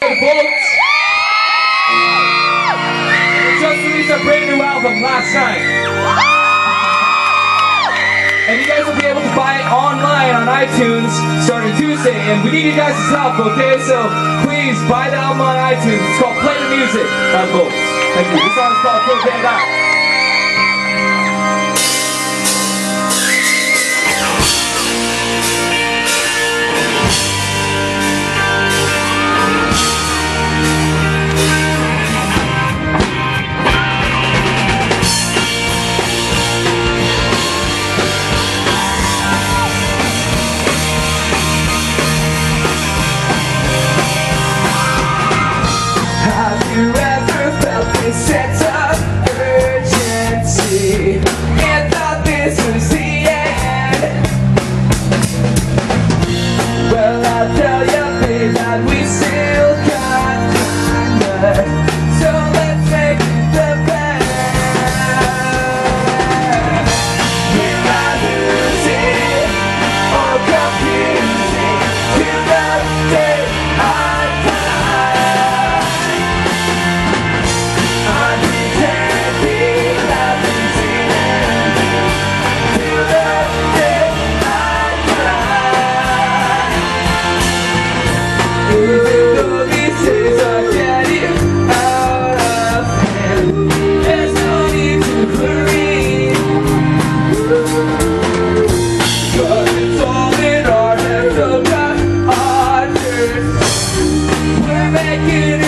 Bullets just released a brand new album last night. And you guys will be able to buy it online on iTunes starting Tuesday. And we need you guys' help, okay? So please buy the album on iTunes. It's called Play the Music by Bullets. Thank you. This song is called Put Band Out. Have you ever felt this sense of urgency and thought this was the end? Well, I'll tell you, babe, that we still got time left, so let's make the best. We're not losing or confusing till the day I die. Even though these days are getting out of hand, there's no need to hurry, 'cause it's all in our hands, so got our turn. We're making it.